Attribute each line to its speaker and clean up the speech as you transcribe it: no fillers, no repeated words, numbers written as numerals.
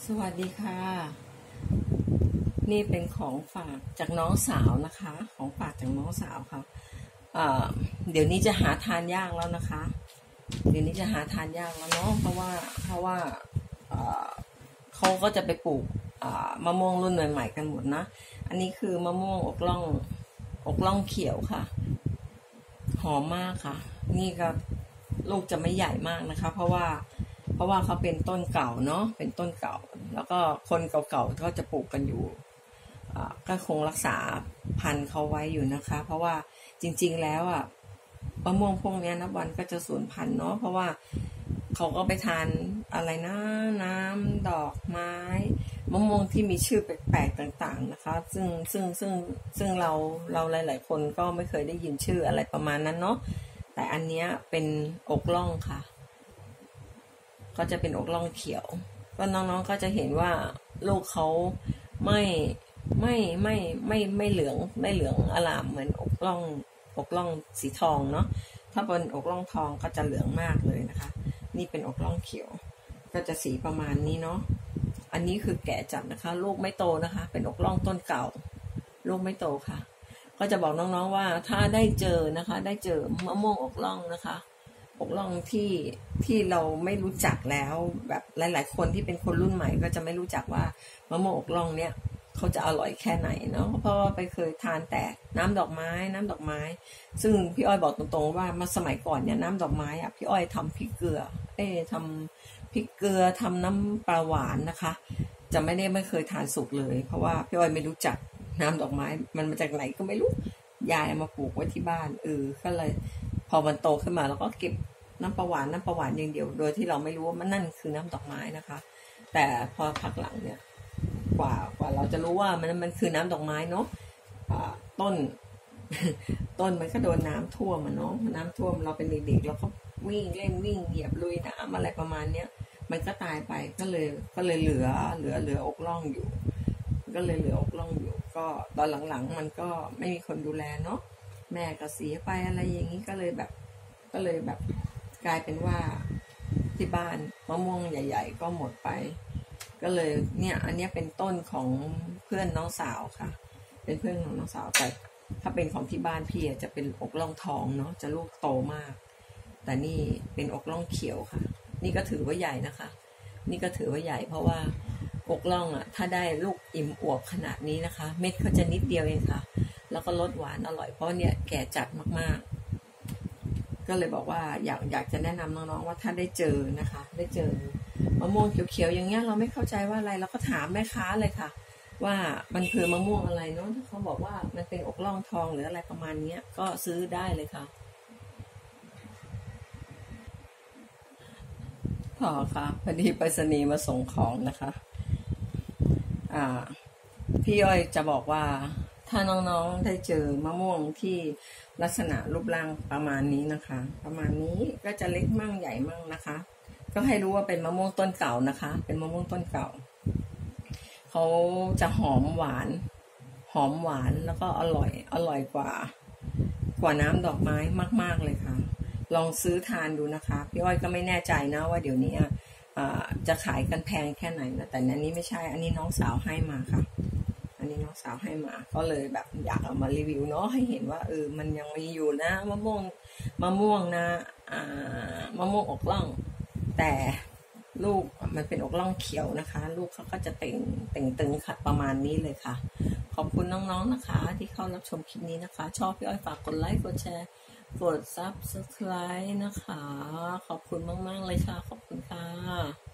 Speaker 1: สวัสดีค่ะนี่เป็นของฝากจากน้องสาวนะคะของฝากจากน้องสาวค่ะเดี๋ยวนี้จะหาทานยากแล้วนะคะเดี๋ยวนี้จะหาทานยากแล้วเนาะเพราะว่าเขาก็จะไปปลูกมะม่วงรุ่นใหม่ๆกันหมดนะอันนี้คือมะม่วงอกล่องเขียวค่ะหอมมากค่ะนี่ก็ลูกจะไม่ใหญ่มากนะคะเพราะว่าเขาเป็นต้นเก่าเนาะเป็นต้นเก่าแล้วก็คนเก่าๆก็จะปลูกกันอยู่ก็คงรักษาพันธุ์เขาไว้อยู่นะคะเพราะว่าจริงๆแล้วมะม่วงพวกนี้นับวันก็จะสูญพันธุ์เนาะเพราะว่าเขาก็ไปทานอะไรนะน้ำดอกไม้มะม่วงที่มีชื่อแปลกๆต่างๆนะคะซึ่งเราหลายๆคนก็ไม่เคยได้ยินชื่ออะไรประมาณนั้นเนาะแต่อันเนี้ยเป็นอกล่องค่ะก็จะเป็นอกล่องเขียวก็น้องๆก็จะเห็นว่าลูกเขาไม่เหลืองอลามเหมือนอกล่องสีทองเนาะถ้าเป็นอกล่องทองก็จะเหลืองมากเลยนะคะนี่เป็นอกล่องเขียวก็จะสีประมาณนี้เนาะอันนี้คือแก่จัดนะคะลูกไม่โตนะคะเป็นอกล่องต้นเก่าลูกไม่โตค่ะก็จะบอกน้องๆว่าถ้าได้เจอนะคะได้เจอมะม่วงอกล่องนะคะอกล่องที่เราไม่รู้จักแล้วแบบหลายๆคนที่เป็นคนรุ่นใหม่ก็จะไม่รู้จักว่ามะม่วงอกล่องเนี่ยเขาจะอร่อยแค่ไหนเนาะเพราะว่าไปเคยทานแต่น้ำดอกไม้ซึ่งพี่อ้อยบอกตรงๆว่ามาสมัยก่อนเนี่ยน้ำดอกไม้พี่อ้อยทำพริกเกลือทำพริกเกลือทำน้ำปลาหวานนะคะจะไม่เคยทานสุกเลยเพราะว่าพี่อ้อยไม่รู้จักน้ำดอกไม้มันมาจากไหนก็ไม่รู้ยายเอามาปลูกไว้ที่บ้านก็เลยพอมันโตขึ้นมาแล้วก็เก็บน้ำปลาหวานอย่างเดียวโดยที่เราไม่รู้ว่ามันนั่นคือน้ำดอกไม้นะคะแต่พอพักหลังเนี่ยกว่าเราจะรู้ว่ามันคือน้ำดอกไม้เนาะต้นมันก็โดนน้ำท่วมเนาะน้ำท่วมเราเป็นเด็กๆเราก็วิ่งเล่นวิ่งเหยียบลุยน้ำอะไรประมาณเนี้ยมันก็ตายไปก็เลยเหลืออกล่องอยู่ก็เลยเหลืออกล่องอยู่ก็ตอนหลังๆมันก็ไม่มีคนดูแลเนาะแม่ก็เสียไปอะไรอย่างนี้ก็เลยแบบกลายเป็นว่าที่บ้านมะม่วงใหญ่ๆก็หมดไปก็เลยเนี่ยอันนี้เป็นต้นของเพื่อนน้องสาวค่ะเป็นเพื่อนของน้องสาวแต่ถ้าเป็นของที่บ้านพี่จะเป็นอกล่องทองเนาะจะลูกโตมากแต่นี่เป็นอกล่องเขียวค่ะนี่ก็ถือว่าใหญ่นะคะนี่ก็ถือว่าใหญ่เพราะว่าอกล่องถ้าได้ลูกอิ่มอวบขนาดนี้นะคะเม็ดเขาจะนิดเดียวเองค่ะแล้วก็รสหวานอร่อยเพราะเนี่ยแก่จัดมากๆก็เลยบอกว่าอยากจะแนะนำน้องๆว่าถ้าได้เจอนะคะได้เจอมะม่วงเขียวๆอย่างเงี้ยเราไม่เข้าใจว่าอะไรเราก็ถามแม่ค้าเลยค่ะว่ามันคือมะม่วงอะไรเนาะถ้าเขาบอกว่ามันเป็นอกล่องทองหรืออะไรประมาณนี้ก็ซื้อได้เลยค่ะพอค่ะพอดีไปรษณีย์มาส่งของนะคะพี่อ้อยจะบอกว่าถ้าน้องๆได้เจอมะม่วงที่ลักษณะรูปร่างประมาณนี้นะคะประมาณนี้ก็จะเล็กมั่งใหญ่มั่งนะคะก็ให้รู้ว่าเป็นมะม่วงต้นเก่านะคะเป็นมะม่วงต้นเก่าเขาจะหอมหวานแล้วก็อร่อยกว่าน้ำดอกไม้มากๆเลยค่ะลองซื้อทานดูนะคะพี่อ้อยก็ไม่แน่ใจนะว่าเดี๋ยวนี้จะขายกันแพงแค่ไหนนะแต่อันนี้ไม่ใช่อันนี้น้องสาวให้มาค่ะอันนี้น้องสาวให้มาก็เลยแบบอยากเอามารีวิวเนาะให้เห็นว่ามันยังมีอยู่นะมะม่วงนะมะม่วงอกล่องแต่ลูกมันเป็นอกล่องเขียวนะคะลูกเขาก็จะเต่งตึงค่ะประมาณนี้เลยค่ะขอบคุณน้องๆนะคะที่เข้ารับชมคลิปนี้นะคะชอบพี่อ้อยฝากกดไลค์กดแชร์กด Subscribe นะคะขอบคุณมากๆเลยค่ะขอบคุณค่ะ